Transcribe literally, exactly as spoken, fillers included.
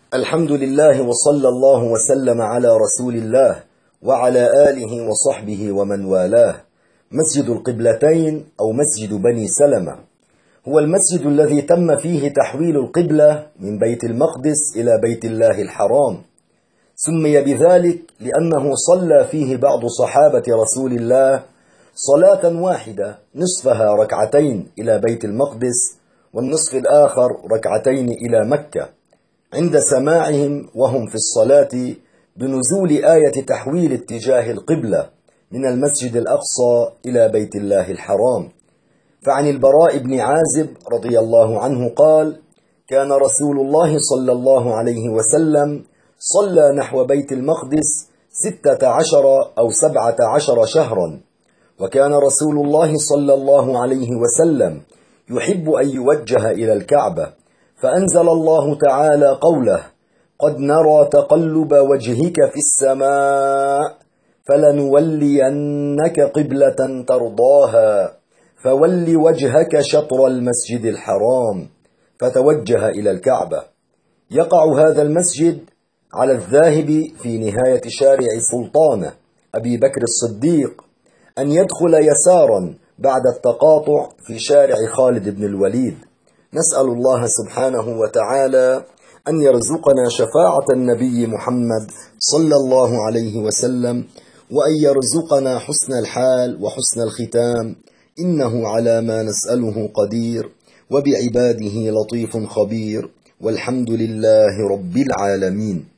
الحمد لله وصلى الله وسلم على رسول الله وعلى آله وصحبه ومن والاه. مسجد القبلتين أو مسجد بني سلمة هو المسجد الذي تم فيه تحويل القبلة من بيت المقدس إلى بيت الله الحرام. سمي بذلك لأنه صلى فيه بعض صحابة رسول الله صلاة واحدة نصفها ركعتين إلى بيت المقدس والنصف الآخر ركعتين إلى مكة، عند سماعهم وهم في الصلاة بنزول آية تحويل اتجاه القبلة من المسجد الأقصى إلى بيت الله الحرام. فعن البراء بن عازب رضي الله عنه قال: كان رسول الله صلى الله عليه وسلم صلى نحو بيت المقدس ستة عشر أو سبعة عشر شهرا، وكان رسول الله صلى الله عليه وسلم يحب أن يوجه إلى الكعبة، فأنزل الله تعالى قوله: قد نرى تقلب وجهك في السماء فلنولينك قبلة ترضاها فول وجهك شطر المسجد الحرام، فتوجه إلى الكعبة. يقع هذا المسجد على الذاهب في نهاية شارع سلطانة أبي بكر الصديق أن يدخل يسارا بعد التقاطع في شارع خالد بن الوليد. نسأل الله سبحانه وتعالى أن يرزقنا شفاعة النبي محمد صلى الله عليه وسلم، وأن يرزقنا حسن الحال وحسن الختام، إنه على ما نسأله قدير، وبعباده لطيف خبير، والحمد لله رب العالمين.